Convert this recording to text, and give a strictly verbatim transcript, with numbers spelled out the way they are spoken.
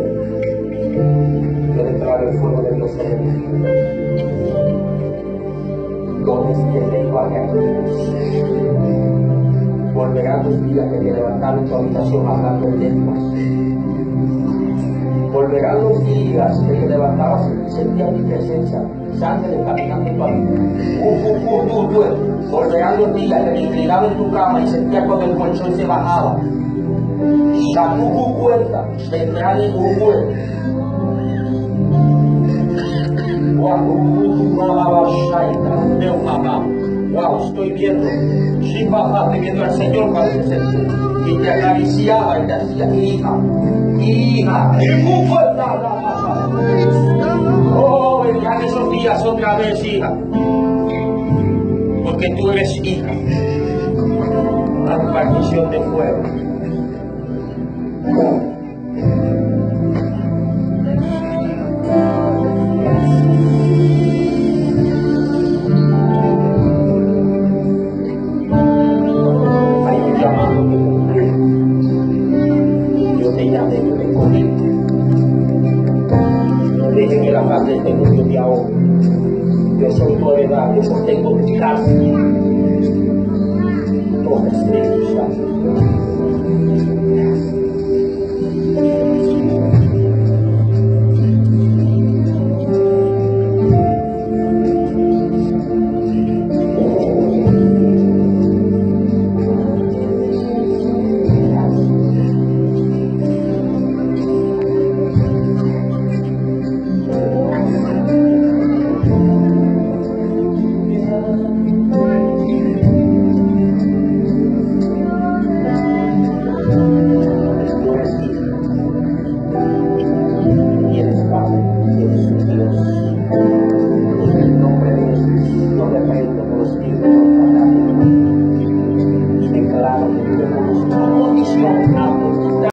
Yo declaro el fuego de Dios sobre ti. Dones que te vayan. Volverán los días que te levantaron en tu habitación hablando en lenguas. Volverán los días que te levantabas y sentías mi presencia, ángeles caminando en tu habitación. Uh, uh, uh, uh, uh. Volverán los días que te inclinaba en tu cama y sentías cuando el colchón se bajaba. La tu cuenta vendrán en tu cuerpo. Wow, estoy viendo. Sí, papá, te viendo al Señor parece. Y te acariciaba y te hacía hija, hija. Oh, vendrán esos días otra vez, hija. Porque tú eres hija. A partición de fuego. Deje que la paz de este mundo te ahogue. Yo soy tu heredad, yo sostengo tu casa. Oh, Espíritu Santo.